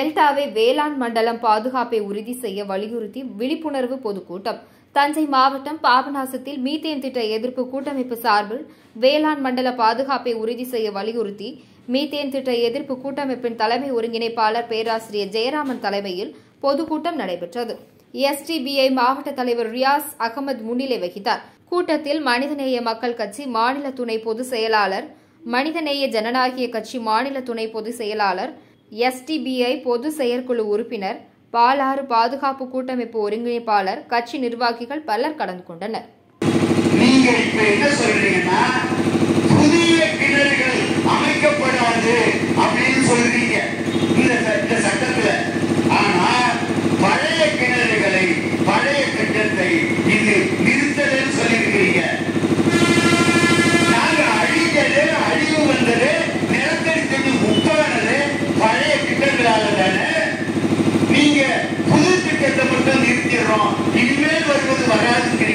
டெல்டாவை வேளாண் மண்டலம் பாதுகாப்பை உறுதி செய்ய வலியுறுத்தி விழிப்புணர்வு பொதுக்கூட்டம். தஞ்சை மாவட்டம் பாபநாசத்தில் மீத்தேன் திட்ட எதிர்ப்பு கூட்டமைப்பு சார்பில் வேளாண் மண்டல பாதுகாப்பை உறுதி செய்ய வலியுறுத்தி மீத்தேன் திட்ட எதிர்ப்பு கூட்டமைப்பின் தலைமை ஒருங்கிணைப்பாளர் பேராசிரியர் ஜெயராமன் தலைமையில் பொதுக்கூட்டம் நடைபெற்றது. STBI மாவட்ட தலைவர் ரியாஸ் அகமது முன்னிலை வகித்தார். கூட்டத்தில் மனிதநேய மக்கள் கட்சி மாநில துணை பொதுச் செயலாளர், மனிதநேய ஜனநாயக கட்சி மாநில துணை பொதுச் செயலாளர், STBI பொது செயற்குழு உறுப்பினர், பாலாறு பாதுகாப்பு கூட்டமைப்பு ஒருங்கிணைப்பாளர், கட்சி நிர்வாகிகள் பலர் கலந்து கொண்டனர். நீங்கள் இப்ப என்ன சொல்றீங்கன்னா புதிய கிணறுகள் அமைக்கப்படாது அப்படின்னு சொல்றீங்க இந்த சட்டத்துல. ஆனா பழைய கிணறுகளை, பழைய திட்டத்தை இது நிறுத்தலன்னு சொல்லியிருக்கிறீங்க. நாங்க அழிஞ்சது, அழிவு வந்தது, நிலத்தடி தண்ணி உப்பானது பழைய திட்டங்களால தானே. நீங்க புது திட்டத்தை மட்டும் நிறுத்திடுறோம், இனிமேல் வருவது வராதுங்கிறீங்க.